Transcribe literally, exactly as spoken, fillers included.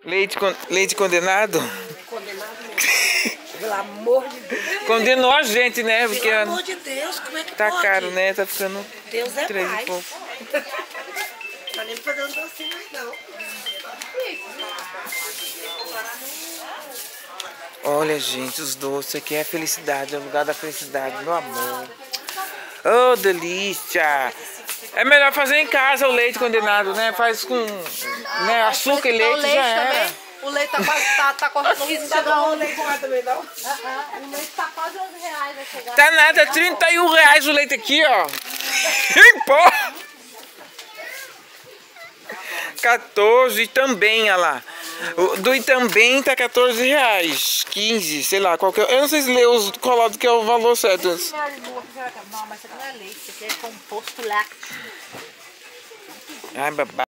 Leite, con... Leite condenado? Condenado mesmo. Pelo amor de Deus. Condenou a gente, né? Porque Pelo amor de Deus, como é que tá pode? caro, né? Tá ficando Deus é três pai. e pouco. Tá nem fazendo docinho mais não. Olha, gente, os doces aqui é a felicidade, é o lugar da felicidade, meu amor. Oh, delícia! É melhor fazer em casa o leite condenado, né? Faz com né, açúcar e leite, já era. O leite tá quase tá, tá correndo o risco de Não chegar tá bom um... o leite lá também não? O leite tá quase onze reais, vai chegar. Tá nada, trinta e um reais o leite aqui, ó. Em pó! quatorze também, olha lá. O do Itambém tá quatorze reais. quinze, sei lá, qualquer. Eu não sei se lê os colados que é o valor certo. Não, mas isso aqui não é leite, isso aqui é composto lácteo. Ai, babá.